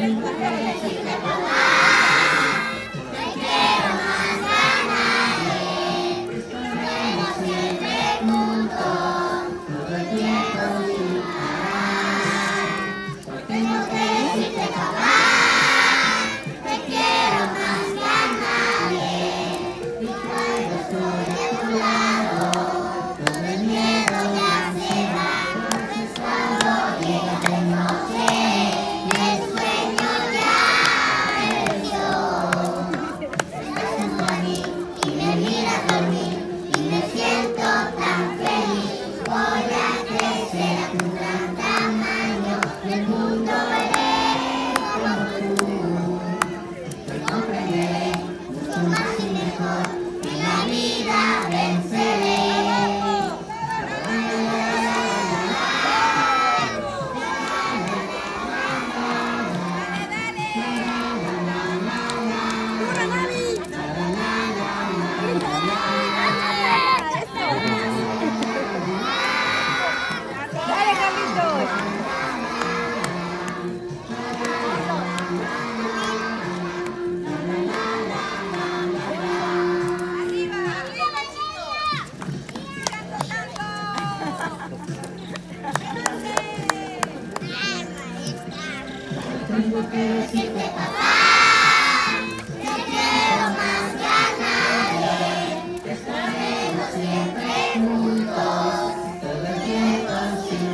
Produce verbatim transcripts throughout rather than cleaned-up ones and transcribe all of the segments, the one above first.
Tengo que decirte, papá, te quiero más que a nadie. Estaremos siempre juntos, todo el tiempo sin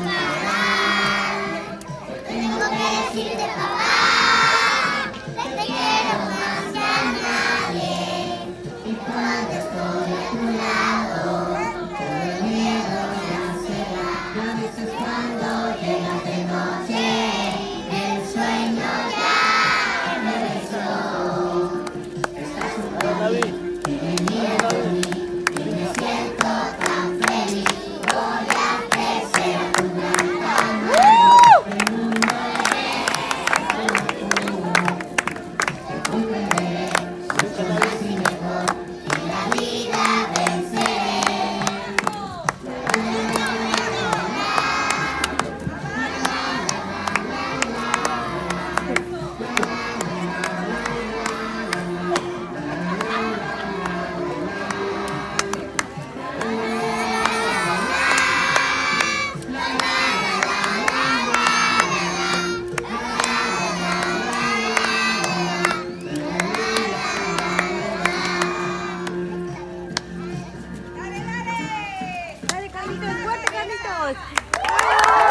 parar. Tengo que decirte, papá, te quiero más que a nadie. Y cuando estoy a tu lado, todo el miedo ya se va. A veces cuando llegas de noche, Carlitos, fuerte, Carlitos.